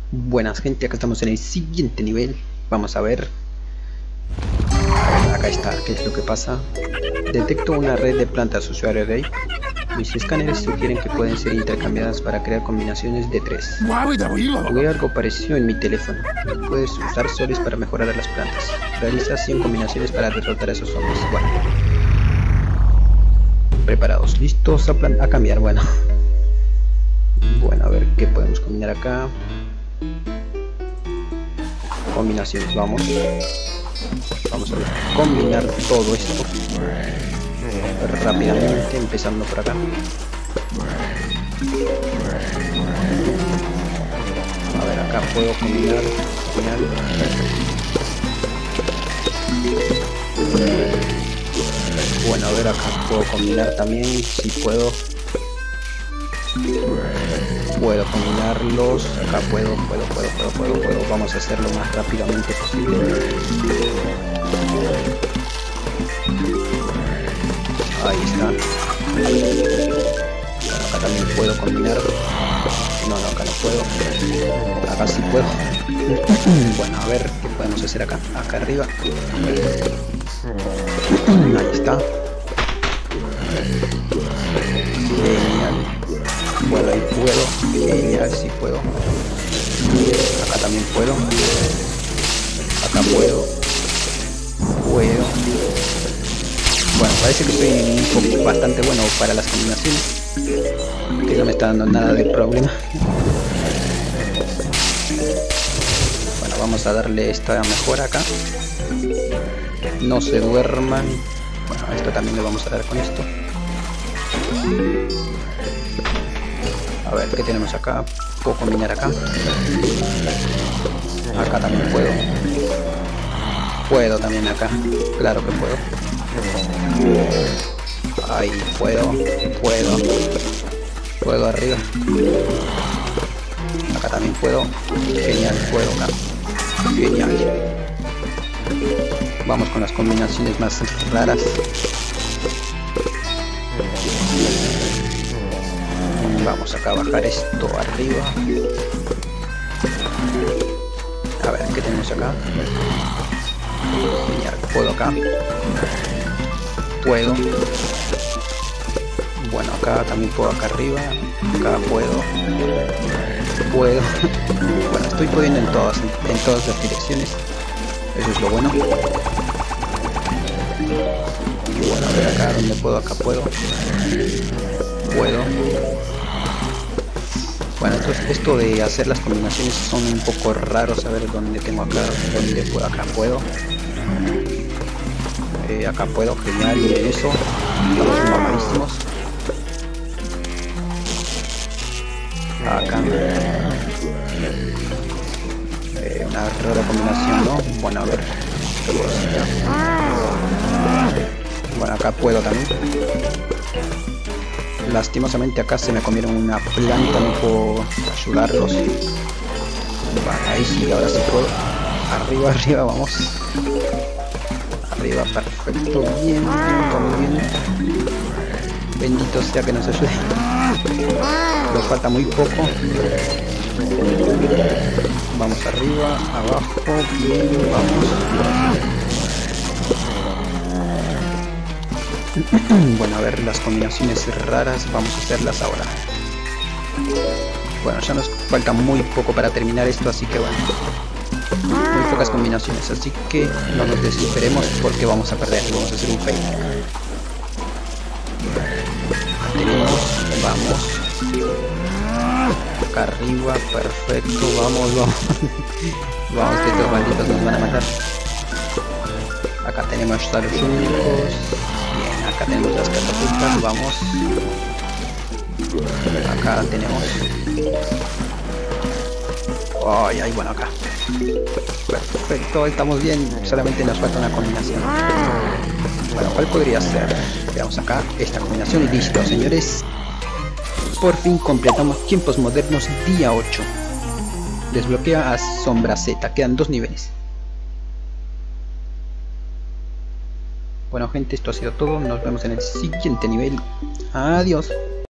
Buenas gente, acá estamos en el siguiente nivel. Vamos a ver. Acá está, ¿qué es lo que pasa? Detecto una red de plantas usuario de ahí. Mis escáneres sugieren que pueden ser intercambiadas para crear combinaciones de 3. Jugué algo parecido en mi teléfono. Puedes usar soles para mejorar a las plantas. Realiza 100 combinaciones para derrotar a esos zombies. Bueno. Preparados, listos a cambiar. Bueno, a ver qué podemos combinar acá. Combinaciones, vamos a combinar todo esto rápidamente, empezando por acá. A ver, acá puedo combinar. Bueno, a ver, acá puedo combinar también, si puedo combinarlos. Acá puedo. Vamos a hacerlo lo más rápidamente posible. Ahí está. Bueno, acá también puedo combinar. No, acá no puedo. Acá sí puedo. Bueno, a ver qué podemos hacer acá. Acá arriba. Ahí está. Genial. Bueno, ahí puedo. Genial, sí puedo. Acá también puedo. Acá puedo. Bueno, parece que soy bastante bueno para las combinaciones. Que no me está dando nada de problema. Bueno, vamos a darle esta mejora acá. No se duerman. Bueno, esto también le vamos a dar con esto. A ver, ¿qué tenemos acá? Puedo combinar acá. Acá también puedo. Puedo también acá. Claro que puedo. Ahí puedo arriba. Acá también puedo. Genial, puedo acá. Genial. Vamos con las combinaciones más raras. Vamos acá a bajar esto arriba. A ver, ¿qué tenemos acá? Genial, puedo acá. Puedo. Bueno, acá también puedo acá arriba. Acá puedo. Bueno, estoy pudiendo en todas las direcciones. Eso es lo bueno. Y bueno, a ver acá donde puedo, acá puedo. Bueno, entonces esto de hacer las combinaciones son un poco raros. A ver dónde tengo acá, dónde puedo, acá puedo. Acá puedo, genial, miren eso. Estamos mamadísimos. Acá. Una rara combinación, ¿no? Bueno, a ver. ¿Qué puedo hacer? Bueno, acá puedo también. Lastimosamente acá se me comieron una planta, no puedo ayudarlos. Bueno, ahí sí, ahora sí puedo. Arriba, vamos. Arriba, perfecto, bien. Bendito sea que nos ayude. Nos falta muy poco. Vamos arriba, abajo, bien, vamos. Bueno, a ver las combinaciones raras, vamos a hacerlas ahora. Bueno, ya nos falta muy poco para terminar esto, así que bueno, muy pocas combinaciones, así que no nos desesperemos porque vamos a perder, vamos a hacer un fail. Tenemos, vamos. Acá arriba, perfecto, vamos. Vamos, que estos malditos nos van a matar. Acá tenemos a los únicos. Bien, acá tenemos las catapultas, vamos. Acá tenemos. Ay, bueno, acá. Perfecto, estamos bien. Solamente nos falta una combinación. Bueno, ¿cuál podría ser? Veamos acá esta combinación y listo, señores. Por fin completamos Tiempos Modernos día 8. Desbloquea a Sombra Z. Quedan 2 niveles. Bueno gente, esto ha sido todo. Nos vemos en el siguiente nivel. Adiós.